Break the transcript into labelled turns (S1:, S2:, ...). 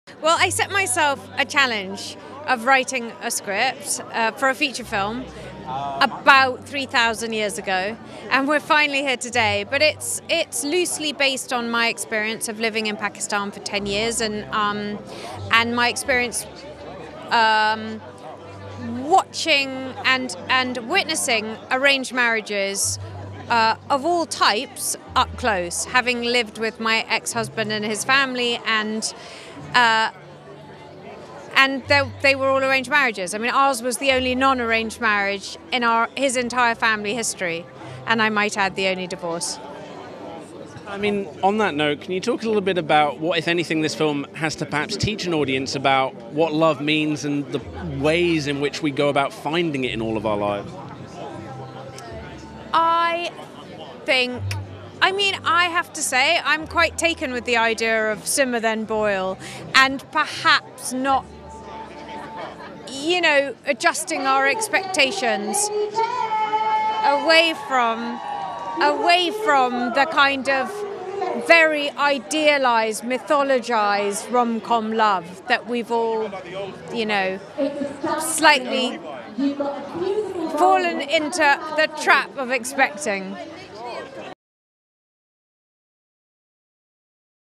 S1: Well, I set myself a challenge of writing a script for a feature film about 3,000 years ago, and we're finally here today. But it's loosely based on my experience of living in Pakistan for 10 years and my experience watching and witnessing arranged marriages of all types up close, having lived with my ex-husband and his family, and they were all arranged marriages. I mean, ours was the only non-arranged marriage in his entire family history, and I might add, the only divorce.
S2: I mean, on that note, can you talk a little bit about what, if anything, this film has to perhaps teach an audience about what love means and the ways in which we go about finding it in all of our lives?
S1: I have to say, I'm quite taken with the idea of simmer then boil, and perhaps not, adjusting our expectations away from the kind of very idealized, mythologized rom-com love that we've all, slightly fallen into the trap of expecting.